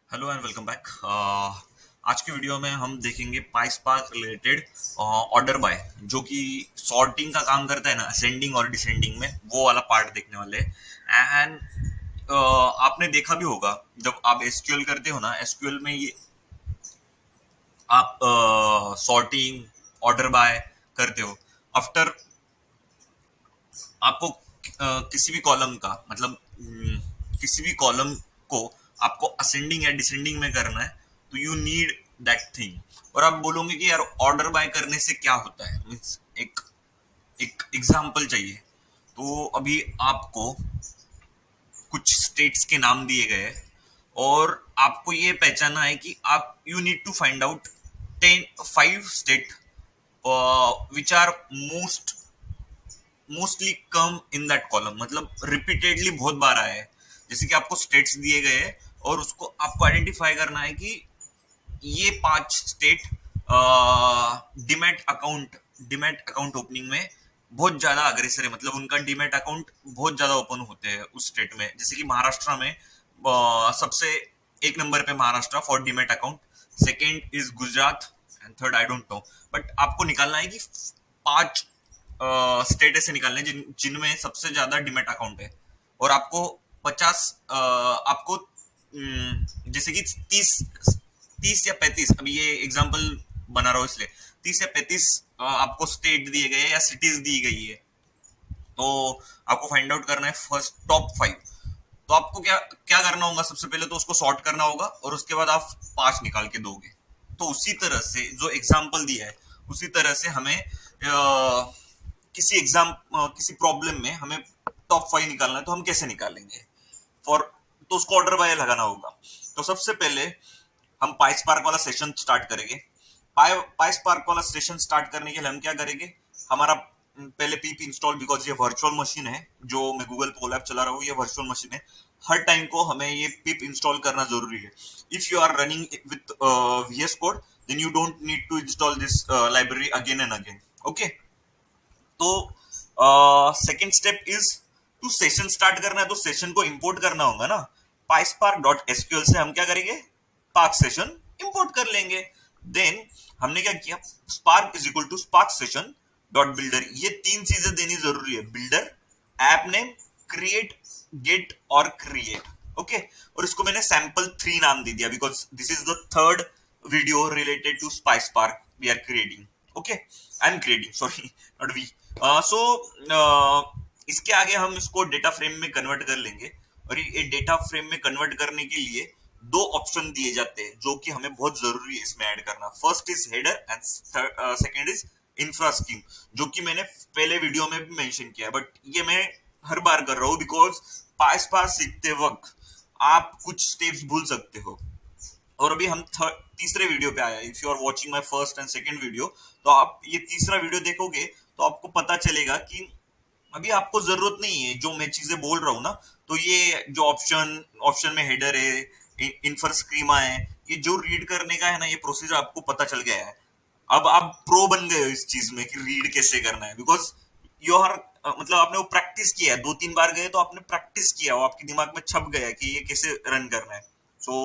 Hello and welcome back. आज के video में हम देखेंगे पाइस्पार्क रिलेटेड ऑर्डर बाय, जो कि सॉर्टिंग का काम करता है ना, असेंडिंग और डिसेंडिंग में, वो वाला पार्ट देखने वाले हैं। एंड आपने देखा भी होगा, जब आप एसक्यूएल करते हो ना, एसक्यूएल में ये आप सॉर्टिंग ऑर्डर बाय करते हो। आफ्टर आपको किसी भी कॉलम का मतलब किसी भी कॉलम को आपको असेंडिंग या डिसेंडिंग में करना है, तो यू नीड दैट थिंग। और आप बोलोगे कि यार ऑर्डर बाय करने से क्या होता है, मीन्स एक एक एग्जांपल चाहिए। तो अभी आपको कुछ स्टेट्स के नाम दिए गए हैं और आपको ये पहचाना है कि आप you need to find out 5 state which are mostly come in that column, मतलब रिपीटेडली बहुत बार आया है। जैसे कि आपको स्टेट्स दिए गए हैं और उसको आपको आइडेंटिफाई करना है कि ये 5 स्टेट डिमेट अकाउंट ओपनिंग में बहुत ज्यादा अग्रेसर है, मतलब उनका डिमेट अकाउंट बहुत ज्यादा ओपन होते हैं उस स्टेट में। जैसे कि महाराष्ट्र में सबसे एक नंबर पे Maharashtra for demat account, second is Gujarat and third I don't know. But आपको निकालना है कि 5 स्टेट ऐसे निकालने जिनमें सबसे ज्यादा डिमेट अकाउंट है। और आपको 50 आपको जैसे कि 30 या 35, अभी ये एग्जांपल बना रहा हूँ इसलिए 30 या 35 आपको स्टेट दिए गए या सिटीज दी गई है। तो आपको फाइंड आउट करना है फर्स्ट टॉप 5। तो आपको क्या क्या करना होगा, सबसे पहले तो उसको सॉर्ट करना होगा और उसके बाद आप 5 निकाल के दोगे। तो उसी तरह से जो एग्जाम्पल दिया है, उसी तरह से हमें किसी प्रॉब्लम में हमें टॉप 5 निकालना है, तो हम कैसे निकालेंगे? फॉर तो उसको ऑर्डर बाय लगाना होगा। तो सबसे पहले हम पाइस्पार्क वाला सेशन स्टार्ट करेंगे। पाइस्पार्क वाला सेशन स्टार्ट करने के लिए हम क्या करेंगे, हमारा पहले पीप इंस्टॉल, बिकॉज ये वर्चुअल मशीन है, जो मैं गूगल कोलैब चला रहा हूँ, ये वर्चुअल मशीन है। हर टाइम को हमें ये पिप इंस्टॉल करना जरूरी है। If you are running with VS code, then you don't need to install this library again and again. Okay, तो second step is to session start करना है, तो सेशन को इंपोर्ट करना होगा ना। PySpark.sql से हम क्या करेंगे, पार्क सेशन इंपोर्ट कर लेंगे। देन हमने क्या किया, spark is equal to spark session dot builder, ये 3 चीजें देनी जरूरी है, builder, app name, create, get और क्रिएट। ओके, और इसको मैंने sample3 नाम दे दिया, because this is the third video related to spark we are creating. Okay, I am creating, sorry, not we. So इसके आगे हम इसको डेटा फ्रेम में कन्वर्ट कर लेंगे। और ये डेटा फ्रेम में कन्वर्ट करने के लिए 2 ऑप्शन दिए जाते हैं, जो कि हमें बहुत जरूरी है इसमें ऐड करना। First is header and second is infer schema, जो कि मैंने पहले वीडियो में भी मेंशन किया, बट ये मैं हर बार कर रहा हूँ, बिकॉज पाइस्पार्क सीखते वक्त आप कुछ स्टेप्स भूल सकते हो। और अभी हम तीसरे वीडियो पे आया, if you are watching my first and second video, तो आप ये तीसरा वीडियो देखोगे तो आपको पता चलेगा कि अभी आपको जरूरत नहीं है जो मैं चीजें बोल रहा हूँ ना। तो ये जो ऑप्शन में हेडर है, इन्फर स्कीमा है, ये जो रीड करने का है ना, ये प्रोसीजर आपको पता चल गया है। अब आप प्रो बन गए हो इस चीज में कि रीड कैसे करना है, बिकॉज यू आर मतलब आपने वो प्रैक्टिस किया है, 2-3 बार गए तो आपने प्रैक्टिस किया, वो आपके दिमाग में छप गया कि ये कैसे रन करना है। सो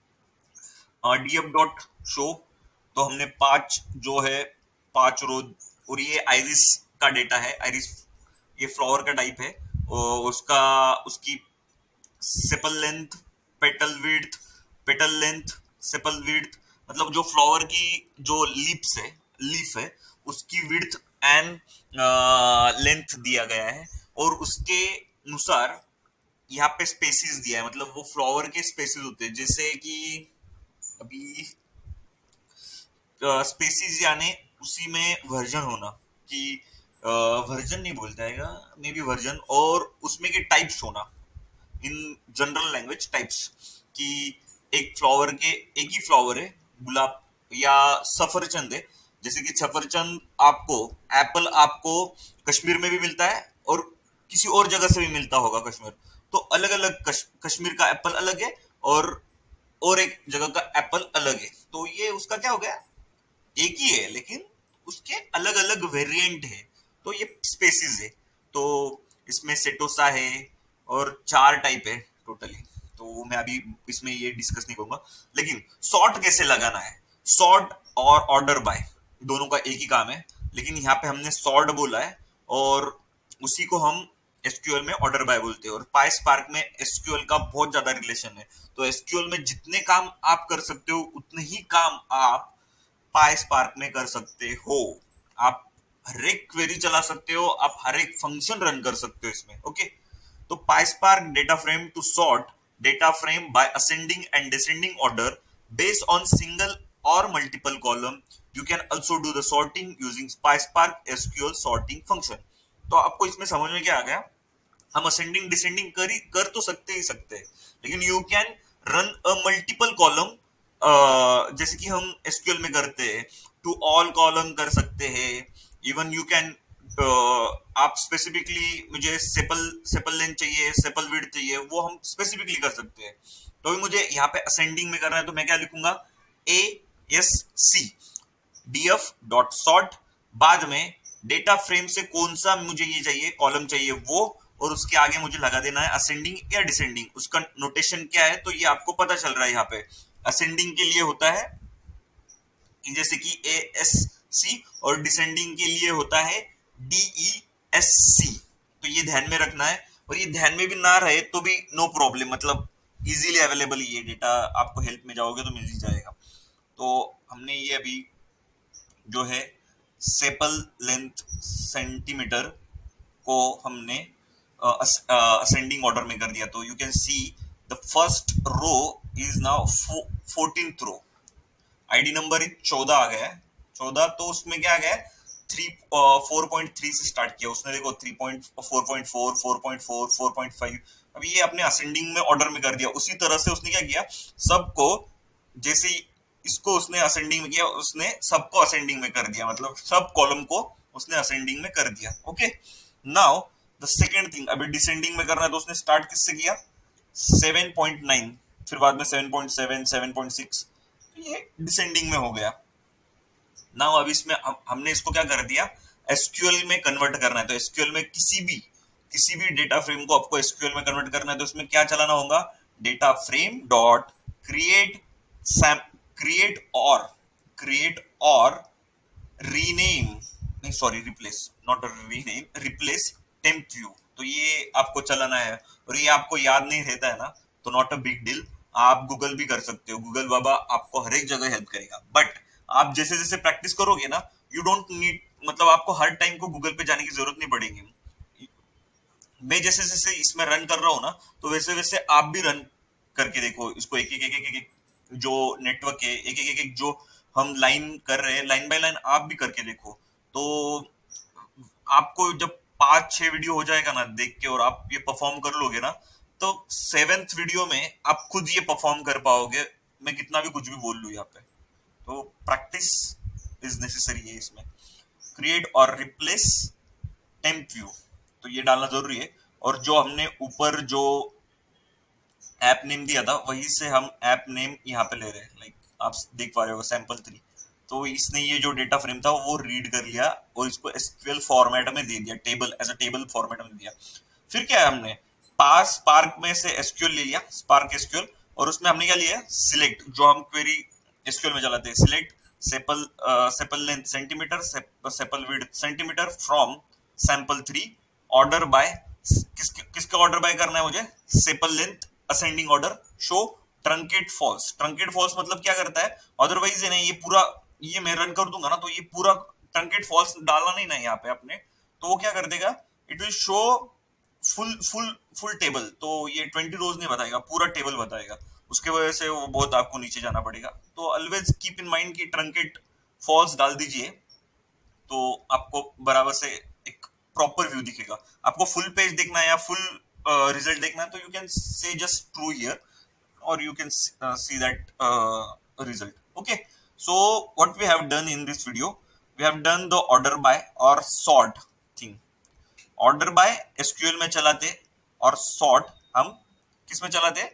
df.show, तो हमने 5 जो है 5 रो, और ये आइरिस का डेटा है। आइरिस ये फ्लावर का टाइप है, और उसका उसकी sepal length, petal width, petal length, sepal width, मतलब जो फ्लावर की जो लीफ है, उसकी विड्थ एंड लेंथ दिया गया है। और उसके अनुसार यहाँ पे स्पेसिस दिया है, मतलब वो फ्लावर के स्पेसिस होते हैं। जैसे कि अभी स्पेसिस यानी उसी में वर्जन होना, कि वर्जन नहीं बोलता है, मे बी वर्जन, और उसमें के टाइप्स होना, इन जनरल लैंग्वेज टाइप्स, कि एक ही फ्लावर है, गुलाब या सफरचंद है। जैसे कि सफरचंद आपको, एप्पल आपको कश्मीर में भी मिलता है और किसी और जगह से भी मिलता होगा कश्मीर। तो अलग अलग कश्मीर का एप्पल अलग है, और एक जगह का एप्पल अलग है। तो ये उसका क्या हो गया, एक ही है लेकिन उसके अलग अलग वेरिएंट है। तो ये स्पेसिस है। तो इसमें सेटोसा है और 4 टाइप है टोटली। तो मैं अभी इसमें ये डिस्कस नहीं करूंगा। लेकिन सॉर्ट कैसे लगाना है, सॉर्ट और ऑर्डर बाय दोनों का एक ही काम है, लेकिन यहाँ पे हमने सॉर्ट बोला है और उसी को हम एसक्यूएल में ऑर्डर बाय बोलते हैं। और पाइस्पार्क में एसक्यूएल का बहुत ज्यादा रिलेशन है, तो एसक्यूएल में जितने काम आप कर सकते हो उतने ही काम आप पाइस्पार्क में कर सकते हो। आप हर एक क्वेरी चला सकते हो, आप हर एक फंक्शन रन कर सकते हो इसमें। ओके, तो PySpark data frame to sort data frame by ascending and descending order based on single or multiple column. You can also do the sorting using PySpark SQL sorting function. तो आपको इसमें समझ में क्या आ गया, हम असेंडिंग डिसेंडिंग कर तो सकते ही सकते हैं, लेकिन you can run a multiple column जैसे कि हम एसक्यूएल में करते हैं, टू ऑल कॉलम कर सकते हैं। इवन यू कैन आप स्पेसिफिकली मुझे सेपल लेंथ चाहिए, सेपल विड्थ चाहिए, वो हम स्पेसिफिकली कर सकते हैं। तो भी मुझे यहाँ पे असेंडिंग में करना है, तो मैं क्या लिखूंगा, ASC df डॉट सॉर्ट, बाद में डेटा फ्रेम से कौन सा मुझे ये चाहिए, कॉलम चाहिए वो, और उसके आगे मुझे लगा देना है असेंडिंग या डिसेंडिंग। उसका नोटेशन क्या है तो ये आपको पता चल रहा है यहाँ पे। असेंडिंग के लिए होता है जैसे कि ASC और डिसेंडिंग के लिए होता है DESC। तो ये ध्यान में रखना है, और ये ध्यान में भी ना रहे तो भी नो प्रॉब्लम, मतलब इजीली अवेलेबल ये डेटा आपको हेल्प में जाओगे तो मिल ही जाएगा। तो हमने ये अभी जो है सेपल लेंथ सेंटीमीटर को हमने असेंडिंग ऑर्डर में कर दिया। तो you can see the first row is now 14th row, ID number 14 आ गया है, 14। तो उसमें क्या आ गया है, 4.3 से स्टार्ट किया उसने, देखो 3.4.4 4.4 4.5। अभी ये अपने असेंडिंग में ऑर्डर में कर दिया। उसी तरह से उसने क्या किया, सबको जैसे इसको उसने असेंडिंग में किया, उसने सबको असेंडिंग में कर दिया, मतलब सब कॉलम को उसने असेंडिंग में कर दिया। Okay, now the second thing, अभी डिसेंडिंग में करना है, तो उसने स्टार्ट किससे किया, 7.9, फिर बाद में 7.7 7.6, ये डिसेंडिंग में हो गया। ना अब इसमें हमने इसको क्या कर दिया, एसक्यूएल में कन्वर्ट करना है। तो एसक्यूएल में किसी भी डेटा फ्रेम को आपको एसक्यूएल में कन्वर्ट करना है, तो इसमें क्या चलाना होगा, डेटा फ्रेम डॉट क्रिएट और रीनेम, नहीं sorry replace, not rename, replace temp view. तो ये आपको चलाना है, और ये आपको याद नहीं रहता है ना, तो नॉट अ बिग डील, आप गूगल भी कर सकते हो, गूगल बाबा आपको हर एक जगह हेल्प करेगा। बट आप जैसे जैसे प्रैक्टिस करोगे ना, यू डोंट नीड, मतलब आपको हर टाइम को गूगल पे जाने की जरूरत नहीं पड़ेगी। मैं जैसे जैसे इसमें रन कर रहा हूँ ना, तो वैसे वैसे आप भी रन करके देखो इसको, एक एक एक एक, एक जो नेटवर्क है, एक एक एक जो हम लाइन कर रहे हैं, लाइन बाय लाइन आप भी करके देखो। तो आपको जब 5-6 वीडियो हो जाएगा ना देख के, और आप ये परफॉर्म कर लोगे ना, तो 7th वीडियो में आप खुद ये परफॉर्म कर पाओगे। मैं कितना भी कुछ भी बोल लूँ यहाँ पे, तो प्रैक्टिस इज नेसेसरी है इसमें। क्रिएट और रिप्लेस टेम्प व्यू, तो ये डालना जरूरी है। और जो हमने ऊपर जो ऐप नेम दिया था, वही से हम ऐप नेम यहाँ पे ले रहे हैं, लाइक आप देख पा रहे हो sample3। तो इसने ये जो डेटा फ्रेम था वो रीड कर लिया और इसको एसक्यूएल फॉर्मेट में दे दिया, table as a table format में दिया। फिर क्या है, हमने स्पार्क में से एसक्यूएल ले लिया, स्पार्क एसक्यूएल, और उसमें हमने क्या लिया, सिलेक्ट, जो हम क्वेरी एसक्यूएल में चलाते हैं, select sepal length centimeter, sepal width centimeter from sample3, order by, किसका ऑर्डर बाय करना है मुझे, sepal length ascending order, show truncate false. Truncate false मतलब क्या करता है, अदरवाइज है ना, ये पूरा ये मैं रन कर दूंगा ना, तो ये पूरा ट्रंकेट फॉल्स डालना नहीं ना यहाँ पे अपने, तो वो क्या कर देगा, it will show full table. तो ये 20 रोज नहीं बताएगा, पूरा टेबल बताएगा, उसके वजह से वो बहुत आपको नीचे जाना पड़ेगा। तो ऑलवेज कीप इन माइंड कि ट्रंकेट फॉल्स डाल दीजिए, तो आपको बराबर से एक प्रॉपर व्यू दिखेगा। आपको फुल पेज देखना है या फुल रिजल्ट देखना है, तो you can say just true here, or you can see that result. Okay, so what we have done in this video, we have done the order by or sort thing. Order by SQL में चलाते और sort हम किस में चलाते,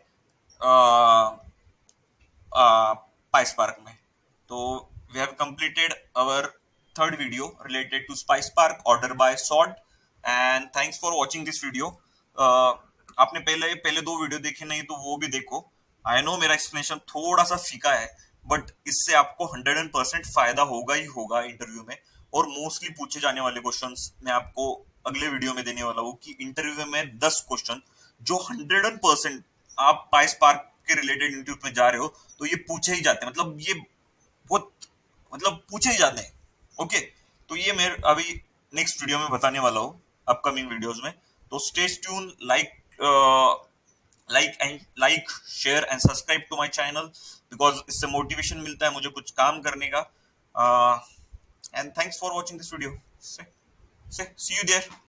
PySpark में। तो we have completed our third video related to PySpark order by sort, and thanks for watching this video. आपने पहले पहले 2 वीडियो देखे नहीं तो वो भी देखो। आई नो मेरा एक्सप्लेनेशन थोड़ा सा फीका है, बट इससे आपको 100% फायदा होगा ही होगा इंटरव्यू में। और मोस्टली पूछे जाने वाले क्वेश्चंस मैं आपको अगले वीडियो में देने वाला हूँ कि इंटरव्यू में 10 क्वेश्चन जो 100% आप पाइस पार्क के रिलेटेड इंटरव्यू में जा रहे हो तो ये पूछे ही जाते हैं, मतलब ये बहुत, मतलब पूछे ही जाते हैं। ओके, तो ये मैं अभी नेक्स्ट वीडियो में बताने वाला हूँ, अपकमिंग वीडियोस में। तो stay tune, like share and subscribe to my channel, because इससे मोटिवेशन मिलता है मुझे कुछ काम करने का। And thanks for watching this video. See you there.